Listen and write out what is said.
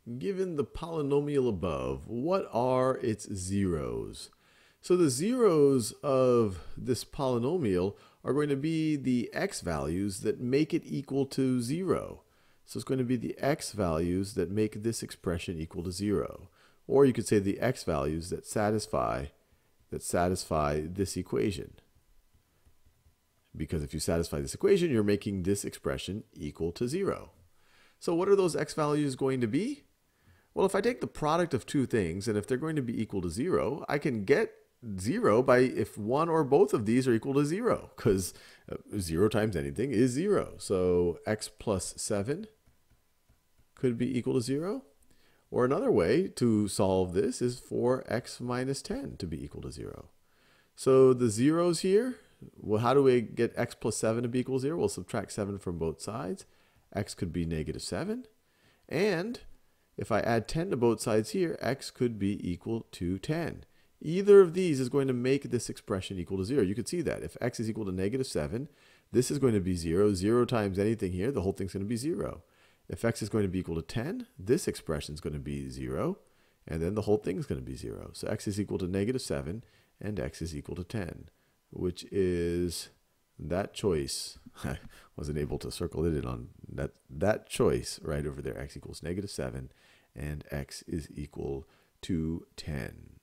given the polynomial above, what are its zeros? So the zeros of this polynomial are going to be the x values that make it equal to 0. So it's going to be the x values that make this expression equal to 0. Or you could say the x values that satisfy this equation. Because if you satisfy this equation, you're making this expression equal to 0. So what are those x values going to be? Well, if I take the product of two things, and if they're going to be equal to 0, I can get 0 by if one or both of these are equal to 0, because 0 times anything is 0. So x plus 7 could be equal to 0. Or another way to solve this is for x minus 10 to be equal to 0. So the zeros here, well, how do we get x plus 7 to be equal to 0? We'll subtract 7 from both sides. X could be negative 7. And if I add 10 to both sides here, x could be equal to 10. Either of these is going to make this expression equal to 0. You could see that. If x is equal to negative 7, this is going to be 0. 0 times anything here, the whole thing's going to be 0. If x is going to be equal to 10, this expression is going to be 0. And then the whole thing is going to be 0. So x is equal to negative 7, and x is equal to 10, which is that choice. I wasn't able to circle it in on that choice right over there. X equals negative 7, and x is equal to 10.